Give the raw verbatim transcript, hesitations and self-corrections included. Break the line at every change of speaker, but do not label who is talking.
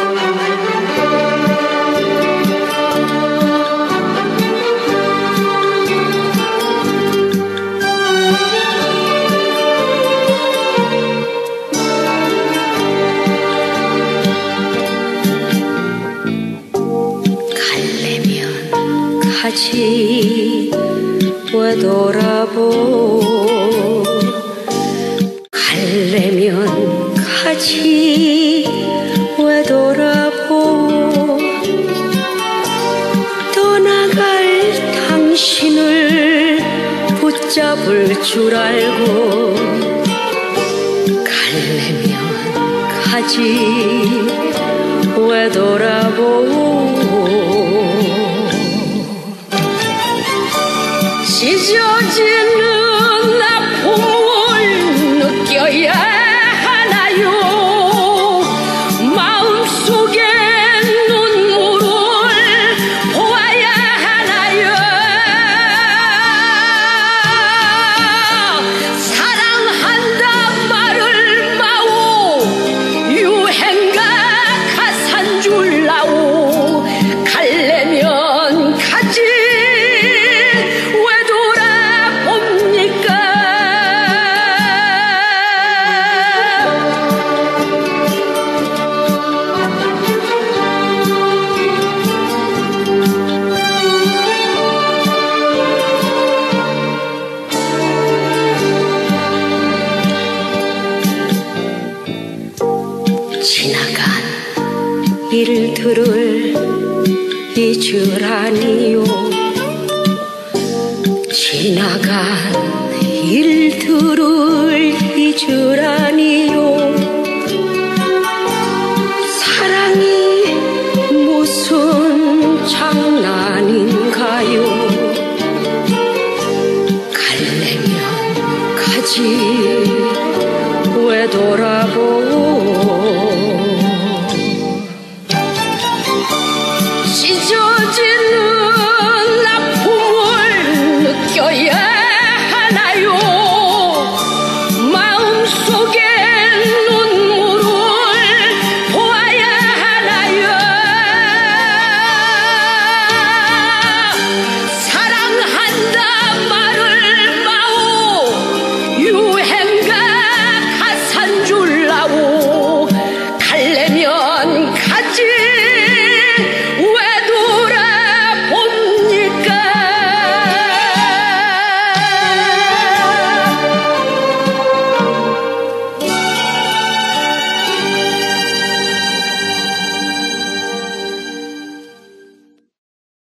가지 왜 돌아보 갈래면 가지 왜 돌아보 떠나갈 당신을 붙잡을 줄 알고 갈래면 가지 왜 돌아보 찢어지는 아픔을 느껴야 하나요? 마음속에 눈물을 보아야 하나요? 사랑한다 말을 마오 유행가 가산 줄라오 갈래면 가지 지나간 일들을 잊으라니요 지나간 일들을 잊으라니요